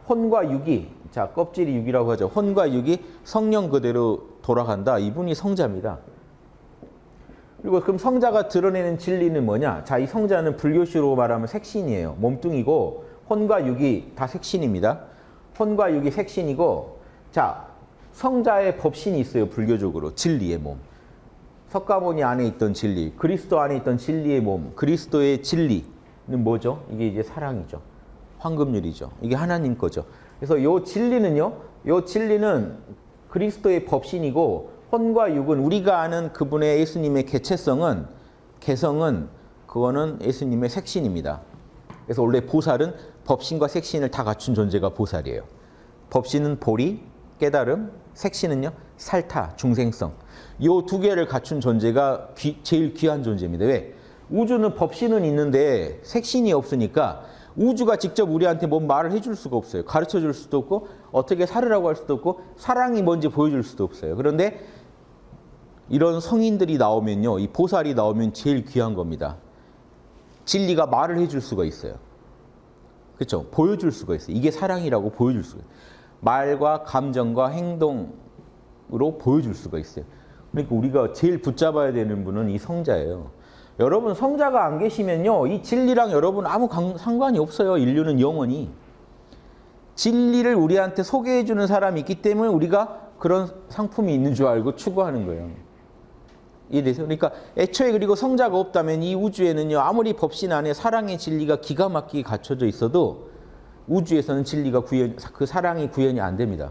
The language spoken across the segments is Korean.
혼과 육이, 자, 껍질이 육이라고 하죠. 혼과 육이 성령 그대로 돌아간다. 이분이 성자입니다. 그리고 그럼 성자가 드러내는 진리는 뭐냐? 자, 이 성자는 불교식으로 말하면 색신이에요. 몸뚱이고 혼과 육이 다 색신입니다. 혼과 육이 색신이고, 자, 성자의 법신이 있어요. 불교적으로. 진리의 몸. 석가모니 안에 있던 진리, 그리스도 안에 있던 진리의 몸, 그리스도의 진리는 뭐죠? 이게 이제 사랑이죠. 황금률이죠. 이게 하나님 거죠. 그래서 이 진리는요, 이 진리는 그리스도의 법신이고, 혼과 육은 우리가 아는 그분의 예수님의 개체성은, 개성은 그거는 예수님의 색신입니다. 그래서 원래 보살은 법신과 색신을 다 갖춘 존재가 보살이에요. 법신은 보리, 깨달음, 색신은요 살타, 중생성. 이 두 개를 갖춘 존재가 제일 귀한 존재입니다. 왜? 우주는 법신은 있는데 색신이 없으니까 우주가 직접 우리한테 뭔 말을 해줄 수가 없어요. 가르쳐 줄 수도 없고 어떻게 살으라고 할 수도 없고 사랑이 뭔지 보여줄 수도 없어요. 그런데 이런 성인들이 나오면요, 이 보살이 나오면 제일 귀한 겁니다. 진리가 말을 해줄 수가 있어요. 그렇죠? 보여줄 수가 있어요. 이게 사랑이라고 보여줄 수가 있어요. 말과 감정과 행동으로 보여줄 수가 있어요. 그러니까 우리가 제일 붙잡아야 되는 분은 이 성자예요. 여러분, 성자가 안 계시면요, 이 진리랑 여러분 아무 상관이 없어요. 인류는 영원히. 진리를 우리한테 소개해 주는 사람이 있기 때문에 우리가 그런 상품이 있는 줄 알고 추구하는 거예요. 이해되세요? 그러니까 애초에 그리고 성자가 없다면 이 우주에는요, 아무리 법신 안에 사랑의 진리가 기가 막히게 갖춰져 있어도 우주에서는 진리가 그 사랑이 구현이 안 됩니다.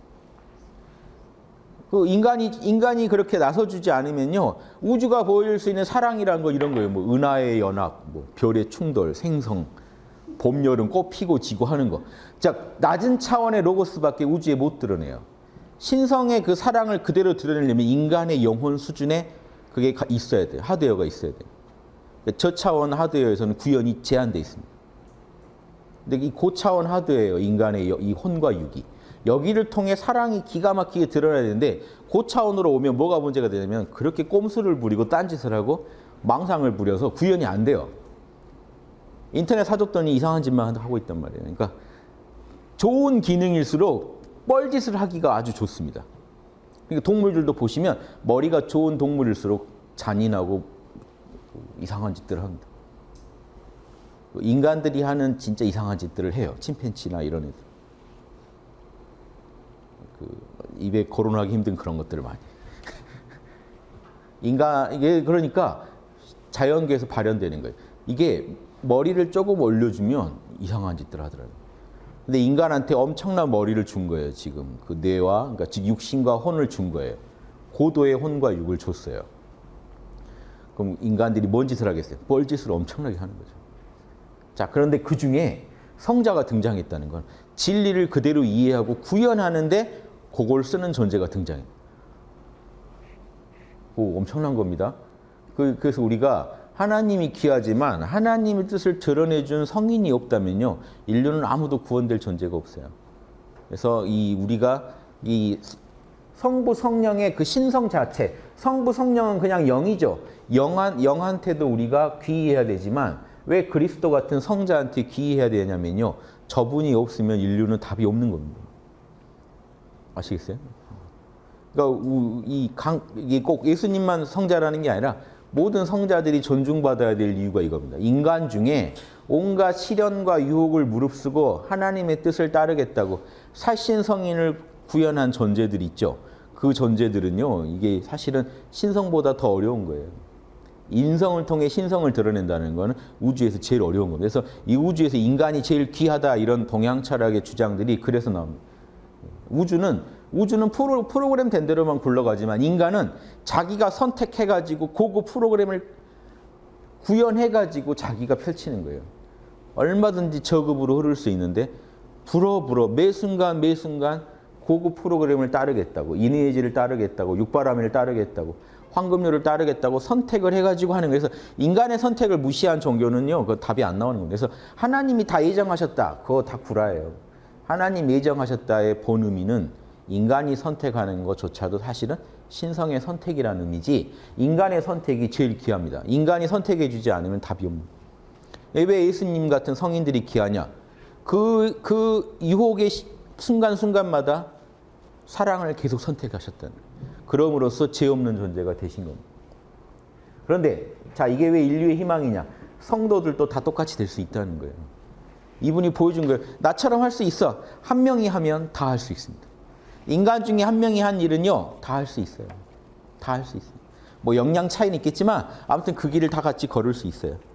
그 인간이 그렇게 나서주지 않으면요, 우주가 보여줄 수 있는 사랑이라는 거 이런 거예요. 뭐 은하의 연합, 뭐 별의 충돌, 생성, 봄, 여름, 꽃 피고 지고 하는 거. 자, 낮은 차원의 로고스밖에 우주에 못 드러내요. 신성의 그 사랑을 그대로 드러내려면 인간의 영혼 수준에 그게 있어야 돼요. 하드웨어가 있어야 돼요. 저차원 하드웨어에서는 구현이 제한되어 있습니다. 근데 이 고차원 하드웨어, 인간의 이 혼과 육이. 여기를 통해 사랑이 기가 막히게 드러나야 되는데 고차원으로 오면 뭐가 문제가 되냐면 그렇게 꼼수를 부리고 딴짓을 하고 망상을 부려서 구현이 안 돼요. 인터넷 사줬더니 이상한 짓만 하고 있단 말이에요. 그러니까 좋은 기능일수록 뻘짓을 하기가 아주 좋습니다. 그러니까 동물들도 보시면 머리가 좋은 동물일수록 잔인하고 이상한 짓들을 합니다. 인간들이 하는 진짜 이상한 짓들을 해요. 침팬지나 이런 애들. 입에 거론하기 힘든 그런 것들을 많이. 이게 그러니까 자연계에서 발현되는 거예요. 이게 머리를 조금 올려주면 이상한 짓들 하더라고요. 근데 인간한테 엄청난 머리를 준 거예요, 지금. 그 뇌와, 그러니까 즉 육신과 혼을 준 거예요. 고도의 혼과 육을 줬어요. 그럼 인간들이 뭔 짓을 하겠어요? 뻘짓을 엄청나게 하는 거죠. 자, 그런데 그 중에 성자가 등장했다는 건 진리를 그대로 이해하고 구현하는데 그걸 쓰는 존재가 등장해요. 엄청난 겁니다. 그래서 우리가 하나님이 귀하지만 하나님의 뜻을 드러내준 성인이 없다면요, 인류는 아무도 구원될 존재가 없어요. 그래서 우리가 이 성부 성령의 그 신성 자체, 성부 성령은 그냥 영이죠. 영한테도 우리가 귀의해야 되지만 왜 그리스도 같은 성자한테 귀의해야 되냐면요, 저분이 없으면 인류는 답이 없는 겁니다. 아시겠어요? 그러니까 이게 꼭 예수님만 성자라는 게 아니라 모든 성자들이 존중받아야 될 이유가 이겁니다. 인간 중에 온갖 시련과 유혹을 무릅쓰고 하나님의 뜻을 따르겠다고 살신성인을 구현한 존재들이 있죠. 그 존재들은요, 이게 사실은 신성보다 더 어려운 거예요. 인성을 통해 신성을 드러낸다는 것은 우주에서 제일 어려운 겁니다. 그래서 이 우주에서 인간이 제일 귀하다, 이런 동양 철학의 주장들이 그래서 나옵니다. 우주는 프로그램 된 대로만 굴러가지만 인간은 자기가 선택해가지고 고급 프로그램을 구현해가지고 자기가 펼치는 거예요. 얼마든지 저급으로 흐를 수 있는데 매 순간 고급 프로그램을 따르겠다고, 인의의지를 따르겠다고, 육바라밀을 따르겠다고, 황금률을 따르겠다고 선택을 해가지고 하는 거예요. 그래서 인간의 선택을 무시한 종교는요, 그 답이 안 나오는 겁니다. 그래서 하나님이 다 예정하셨다, 그거 다 구라예요. 하나님 예정하셨다의 본 의미는 인간이 선택하는 것조차도 사실은 신성의 선택이라는 의미지, 인간의 선택이 제일 귀합니다. 인간이 선택해 주지 않으면 답이 없는. 왜 예수님 같은 성인들이 귀하냐? 그 유혹의 순간순간마다 사랑을 계속 선택하셨다는 거예요. 그럼으로써 죄 없는 존재가 되신 겁니다. 그런데 자, 이게 왜 인류의 희망이냐? 성도들도 다 똑같이 될 수 있다는 거예요. 이분이 보여준 거예요. 나처럼 할 수 있어. 한 명이 하면 다 할 수 있습니다. 인간 중에 한 명이 한 일은요, 다 할 수 있어요. 다 할 수 있어요. 뭐 역량 차이는 있겠지만 아무튼 그 길을 다 같이 걸을 수 있어요.